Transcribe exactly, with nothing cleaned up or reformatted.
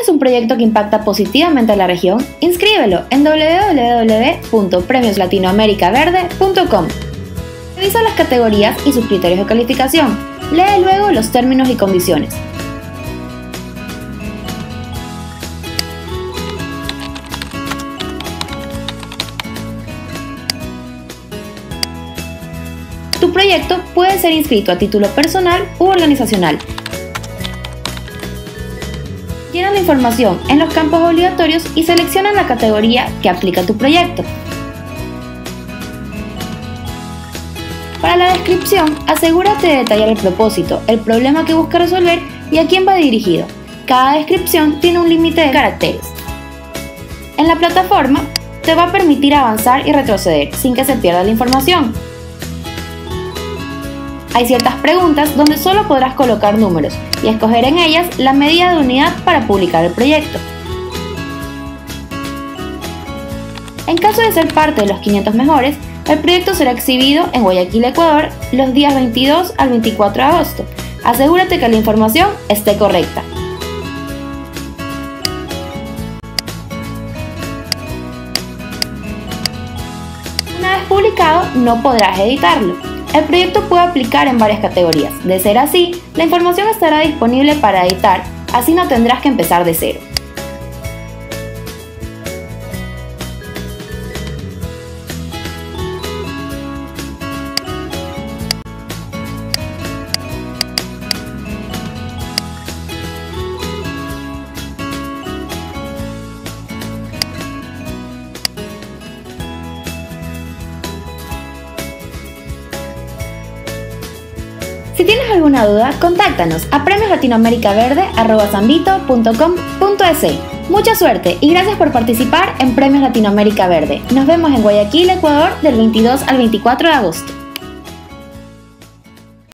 ¿Tienes un proyecto que impacta positivamente a la región? Inscríbelo en doble u doble u doble u punto premios latinoamérica verde punto com. Revisa las categorías y sus criterios de calificación. Lee luego los términos y condiciones. Tu proyecto puede ser inscrito a título personal u organizacional. Llena la información en los campos obligatorios y selecciona la categoría que aplica a tu proyecto. Para la descripción, asegúrate de detallar el propósito, el problema que busca resolver y a quién va dirigido. Cada descripción tiene un límite de caracteres. En la plataforma, te va a permitir avanzar y retroceder sin que se pierda la información. Hay ciertas preguntas donde solo podrás colocar números y escoger en ellas la medida de unidad para publicar el proyecto. En caso de ser parte de los quinientos mejores, el proyecto será exhibido en Guayaquil, Ecuador, los días veintidós al veinticuatro de agosto. Asegúrate que la información esté correcta. Una vez publicado, no podrás editarlo. El proyecto puede aplicar en varias categorías. De ser así, la información estará disponible para editar, así no tendrás que empezar de cero. Si tienes alguna duda, contáctanos a premios latinoamérica verde arroba sambito punto com punto es. Mucha suerte y gracias por participar en Premios Latinoamérica Verde. Nos vemos en Guayaquil, Ecuador, del veintidós al veinticuatro de agosto.